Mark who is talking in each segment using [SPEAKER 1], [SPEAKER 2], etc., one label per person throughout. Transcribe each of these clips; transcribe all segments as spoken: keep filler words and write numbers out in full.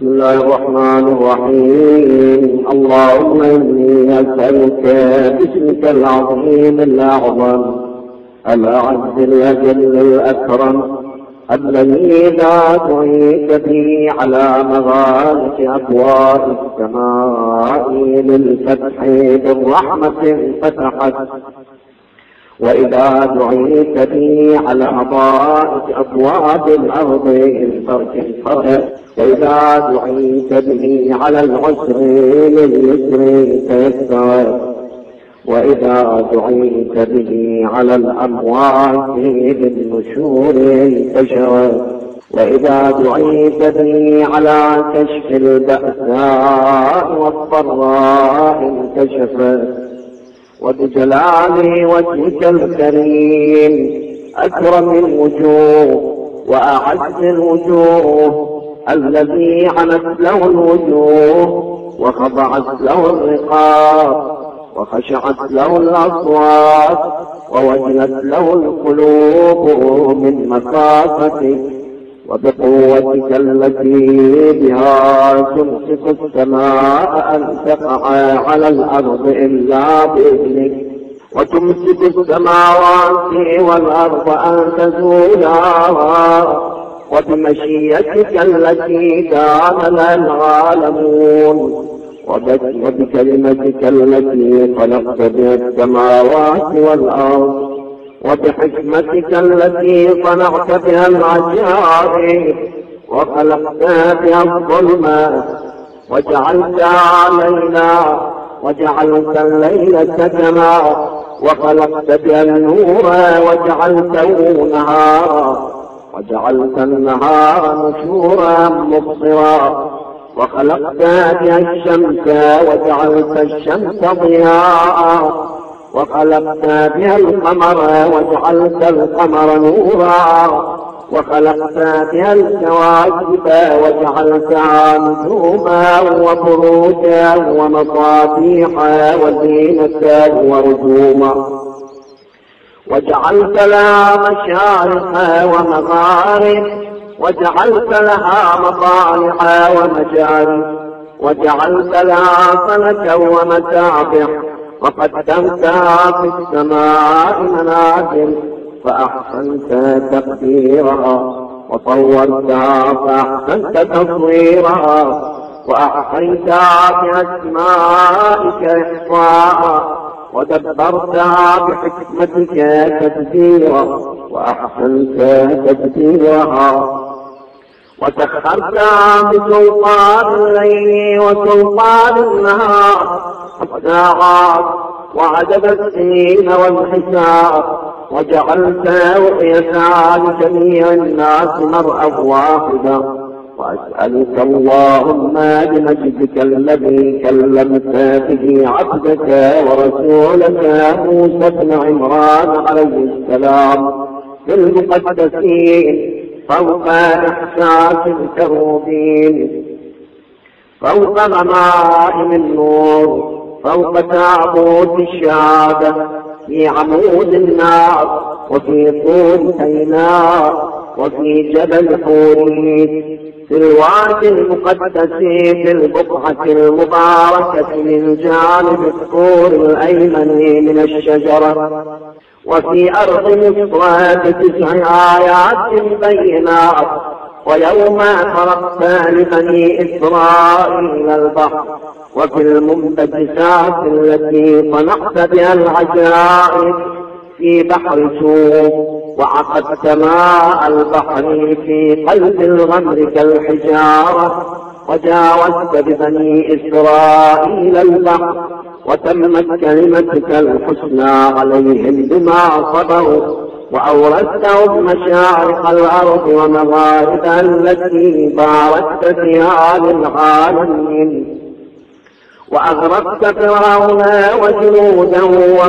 [SPEAKER 1] بسم الله الرحمن الرحيم. اللهم إني أسألك باسمك العظيم الأعظم الأعز الأجل الأكرم الذي إذا دعيت به على مغالق أبواب السماء للفتح بالرحمة فتحت، وإذا دعيت به على ضائق أبواب الأرض الفرج انفرج، وإذا دعيت به على العسر لليسر تيسر، وإذا دعيت به على الأموات للنشور انتشر، وإذا دعيت به على كشف البأساء والضراء انكشفت. وبجلال وجهك الكريم أكرم الوجوه وأعز الوجوه، الذي عنت له الوجوه وخضعت له الرقاب وخشعت له الأصوات ووجلت له القلوب من مخافتك، وبقوتك التي بها تمسك السماء أن تقع على الأرض إلا بإذنك، وتمسك السماوات والأرض أن تزولا، وبمشيئتك التي كان لها العالمون، وبكلمتك التي خلقت بها السماوات والأرض، وبحكمتك التي صنعت بها العجائب وخلقت بها الظلمات، وجعلت علينا وجعلت الليل سكنا وخلقت بها النور وجعلته نهارا، وجعلت النهار نشورا مبصرا، وخلقت بها الشمس وجعلت الشمس ضياء، وخلقت بها القمر وجعلت القمر نورا، وخلقت بها الكواكب وجعلتها نجوما وبروجا ومصابيح وزينة ورجوما، وجعلت لها مشارق ومغارب، وجعلت لها مطالع ومجارب، وجعلت لها فلكا ومتابع، وقدمتها في السماء منازل فأحسنت تقديرها، وصورتها فأحسنت تصويرها، وأحصيتها بأسمائك إحصاء، ودبرتها بحكمتك تدبيرا، وأحسنت تدبيرها، وسخرتها بسلطان الليل وسلطان النهار والساعات وعدد السنين والحساب، وجعلت رؤيتها لجميع الناس مرأى واحدا. وأسألك اللهم بمجدك الذي كلمت به عبدك ورسولك موسى بن عمران عليه السلام بالمقدسين فوق إحساس الكروبين، فوق غمائم النور، فوق تابوت الشهادة، في عمود النار، وفي طور سيناء، وفي جبل حوريت، في الوادي المقدس، في البقعة المباركة من جانب الطور الأيمن من الشجرة، وفي أرض مصر بتسع آيات بينات، ويوم فرقت لبني إسرائيل البحر، وفي المنبجسات التي صنعت بها العجائب في بحر سوء، وعقدت ماء البحر في قلب الغمر كالحجارة، وجاوزت ببني إسرائيل البحر، وتمت كلمتك الحسنى عليهم بما صبروا، وأورثتهم مشارق الأرض ومغاربها التي باركت فيها للعالمين، وأغرقت فرعون وجنوده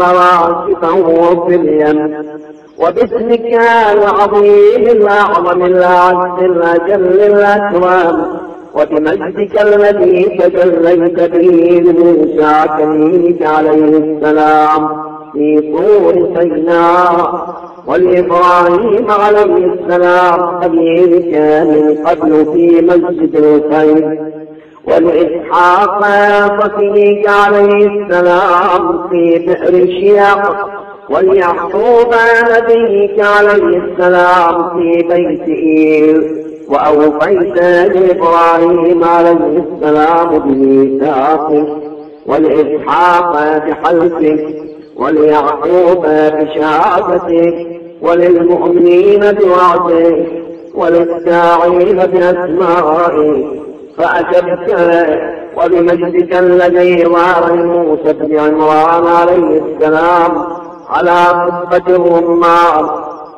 [SPEAKER 1] ومراكبه في اليم، وباسمك العظيم الأعظم الأعز الأجل الأكرم، وبمجدك الذي تجليت به لموسى كليمك عليه السلام في طور سيناء، ولإبراهيم عليه السلام خليل كان من قبل في مسجد الخير، ولإسحاق صفيك عليه السلام في بئر الشياق، وليعقوب نبيك عليه السلام في بيت إيل، وأوفيت لإبراهيم عليه السلام بميثاقه، ولإسحاق بحلفه، وليعقوب بشهادته، وللمؤمنين بوعده، وللساعين بأسمائه، فأجبت وبمجدك الذي ظهر موسى بن عمران عليه السلام على قبة الرمان،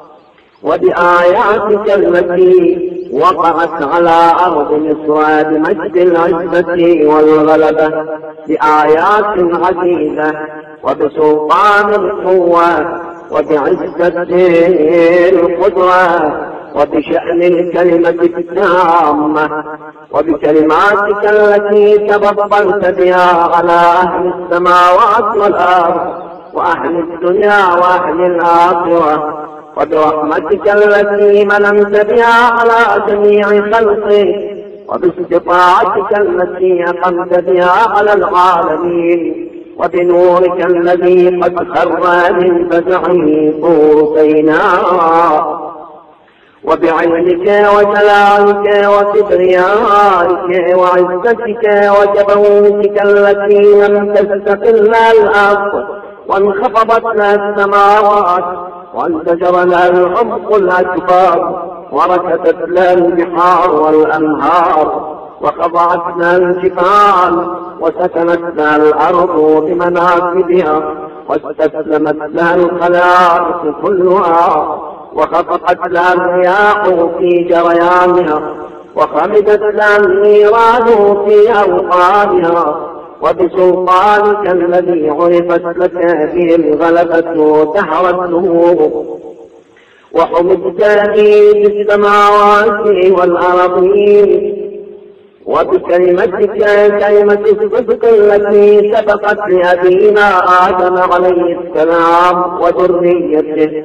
[SPEAKER 1] وبآياتك التي وقعت على أرض مصر بمجد العزة والغلبة، بآيات عديدة وبسلطان القوة وبعزة القدرة وبشأن الكلمة التامة، وبكلماتك التي تفضلت بها على أهل السماوات والأرض وأهل الدنيا وأهل الآخرة، وبرحمتك التي مننت بها على جميع خلقك، وباستطاعتك التي أقمت بها على العالمين، وبنورك الذي قد خر من فزعه طور سيناء، وبعلمك وجلالك وكبريائك وعزتك وجبروتك التي لم تستقل الأرض وانخفضت لها السماوات وانفجر لها العمق الأكبر وركدت لها البحار والأنهار وخضعت لها الجبال وسكنت لها الأرض بمناكبها واستسلمت لها الخلائق كلها وخفقت لها الرياح في جريانها وخمدت لها النيران في أوقاتها، وبسلطانك الذي عرفت لك به الغلبة دهر النور، وحمدت به في السماوات والأرضين، وبكلمتك كلمة الصدق التي سبقت لأبينا آدم عليه السلام وذريته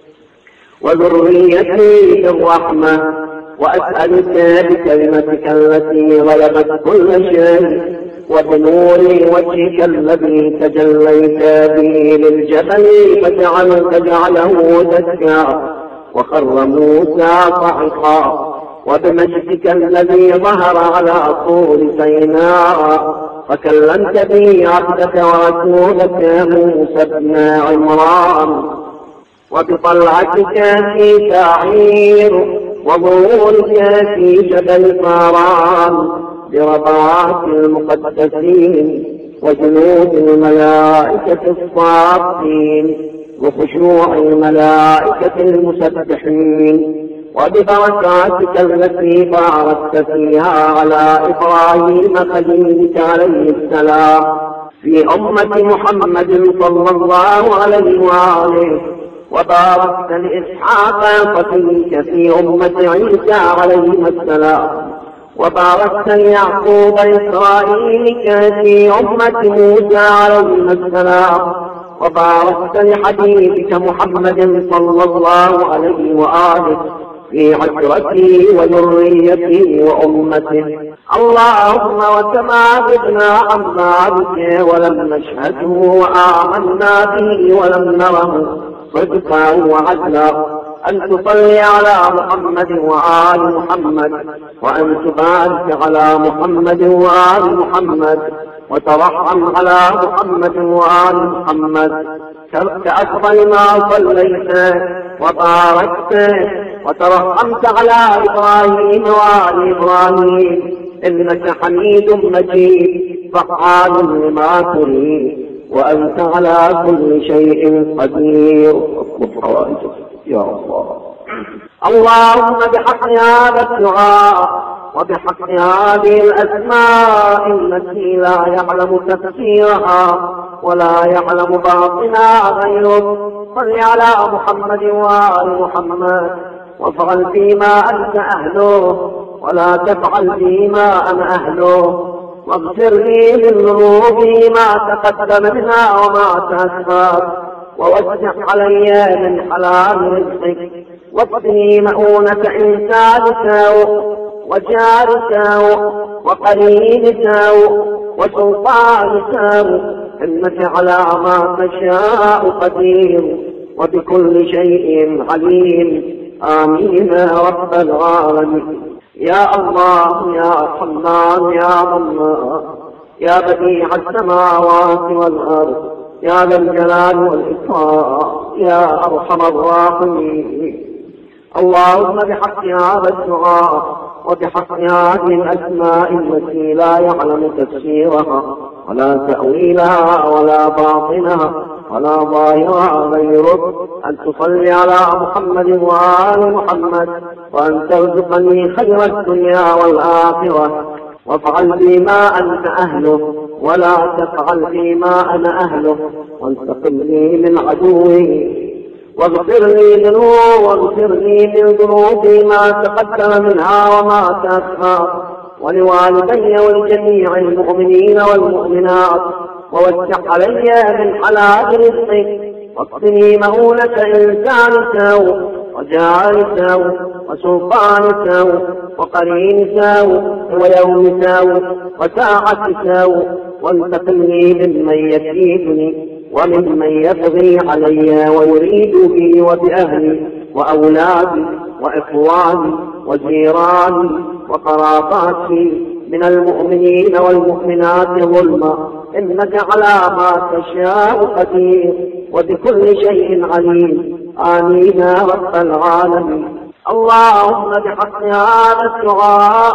[SPEAKER 1] وذريته بالرحمة، وأسألك بكلمتك التي غلبت كل شيء وبنور وجهك الذي تجليت به للجبل فجعل فجعله دكا وخر موسى صعقا، وبمجدك الذي ظهر على طول سيناء فكلمت به عبدك ورسولك موسى بن عمران، وبطلعتك في تعير وظهورك في جبل فاران برباط المقدسين وجنود الملائكة الصافين وخشوع الملائكة المسبحين، وببركاتك التي باركت فيها على إبراهيم خليلك عليه السلام في أمة محمد صلى الله عليه وآله، وباركت لإسحاق صفيك في أمة عيسى عليه السلام، وباركت ليعقوب إسرائيلك في أمة موسى عليه السلام، وباركت لحبيبك محمد صلى الله عليه وآله في عشرته وذريته وأمته. اللهم وكما غبنا عن بابك ولم نشهده وآمنا به ولم نره صدقا وعدلا، أن تصلي على محمد وآل محمد، وأن تبارك على محمد وآل محمد، وترحم على محمد وآل محمد كأفضل ما صليت وباركت وترحمت على إبراهيم وآل إبراهيم، إنك حميد مجيد فعال لما تريد، وأنت على كل شيء قدير. يا الله اللهم بحق هذا الدعاء وبحق هذه الأسماء التي لا يعلم تفسيرها ولا يعلم باطنها غيرك، صل على محمد وآل محمد وافعل فيما أنت أهله ولا تفعل فيما أنا أهله، واغفر لي من ذنوبي ما تقدم منها وما تأخر، ووسع علي من حلال رزقك، واكفني مؤونة إنسان سوء وجار سوء وقرين سوء وسلطان سوء، إنك على ما تشاء قدير وبكل شيء عليم. آمين يا رب العالمين. يا الله يا حنان يا منان يا بديع السماوات والأرض يا ذا الجلال والإكرام يا أرحم الراحمين. اللهم بحق هذا الدعاء وبحق هذه الأسماء التي لا يعلم تفسيرها ولا تأويلها ولا باطنها ولا ظاهرها غيرك، أن تصلي على محمد وآل محمد، وأن ترزقني خير الدنيا والآخرة، وافعل بي ما أنت أهله ولا تفعل بي ما أنا أهله، وانتقم لي من عدوي، واغفر لي ذنوب واغفر لي من ذنوبي ما تقدم منها وما تأخر، ولوالدي ولجميع المؤمنين والمؤمنات، ووسع علي من حلال رزقك، واقتني مؤونة إنسان سوء وجار سوء وسلطان سوء وقرين سوء ويوم سوء وساعة سوء، وانتقم لي ممن يكيدني وممن يبغي علي ويريد بي وبأهلي وأولادي وإخواني وجيراني وقراباتي من المؤمنين والمؤمنات ظلما، إنك على ما تشاء قدير وبكل شيء عليم. آمين يا رب العالمين. اللهم بحق هذا الدعاء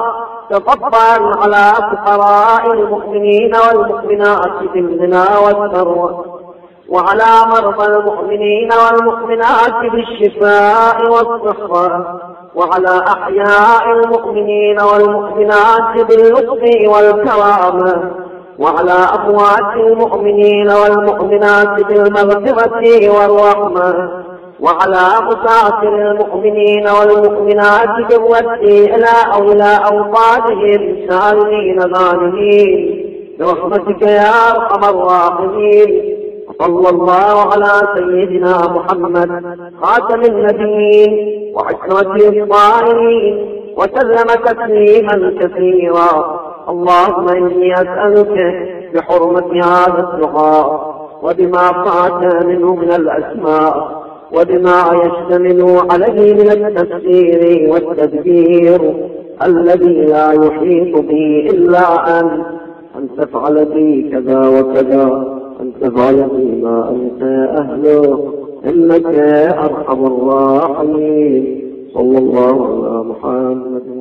[SPEAKER 1] تفضل على فقراء المؤمنين والمؤمنات بالغنى والثروة، وعلى مرضى المؤمنين والمؤمنات بالشفاء والصحة، وعلى أحياء المؤمنين والمؤمنات باللطف والكرامة، وعلى أموات المؤمنين والمؤمنات بالمغفرة والرحمة، وعلى مسافر المؤمنين والمؤمنات بالرد إلى أولى أوطانهم سالمين ظالمين برحمتك يا أرحم الراحمين. صلى الله على سيدنا محمد خاتم النبيين وعشرة الطاهرين وسلم تسليما كثيرا. اللهم إني أسألك بحرمة هذا الدعاء وبما فات منه من الأسماء وبما يشتمل عليه من التفسير والتدبير الذي لا يحيط به إلا أن أن تفعل بي كذا وكذا، أن تفعل بي ما أنت أهله، إنك أرحم الراحمين. صلى الله على محمد.